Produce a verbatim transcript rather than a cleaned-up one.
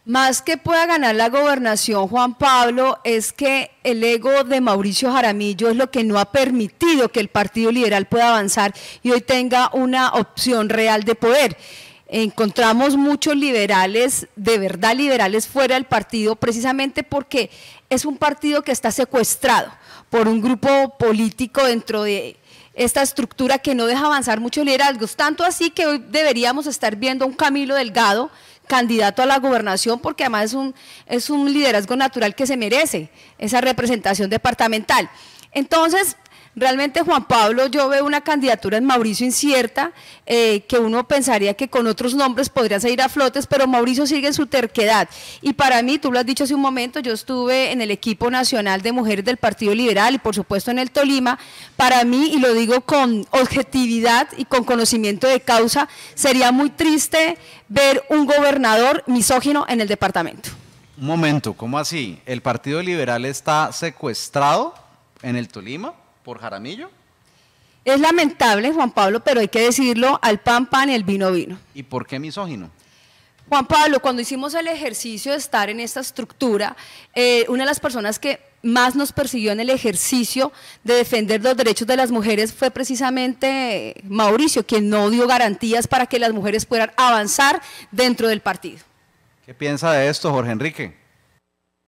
Más que pueda ganar la gobernación, Juan Pablo, es que el ego de Mauricio Jaramillo es lo que no ha permitido que el Partido Liberal pueda avanzar y hoy tenga una opción real de poder. Encontramos muchos liberales, de verdad liberales, fuera del partido, precisamente porque es un partido que está secuestrado por un grupo político dentro de esta estructura que no deja avanzar muchos liderazgos, tanto así que hoy deberíamos estar viendo a un Camilo Delgado candidato a la gobernación, porque además es un, es un liderazgo natural que se merece esa representación departamental. Entonces, realmente, Juan Pablo, yo veo una candidatura en Mauricio incierta, eh, que uno pensaría que con otros nombres podría salir a flotes, pero Mauricio sigue en su terquedad. Y para mí, tú lo has dicho hace un momento, yo estuve en el equipo nacional de mujeres del Partido Liberal y por supuesto en el Tolima. Para mí, y lo digo con objetividad y con conocimiento de causa, sería muy triste ver un gobernador misógino en el departamento. Un momento, ¿cómo así? ¿El Partido Liberal está secuestrado en el Tolima por Jaramillo? Es lamentable, Juan Pablo, pero hay que decirlo, al pan pan y el vino vino. ¿Y por qué misógino? Juan Pablo, cuando hicimos el ejercicio de estar en esta estructura, eh, una de las personas que más nos persiguió en el ejercicio de defender los derechos de las mujeres fue precisamente Mauricio, quien no dio garantías para que las mujeres puedan avanzar dentro del partido. ¿Qué piensa de esto, Jorge Enrique?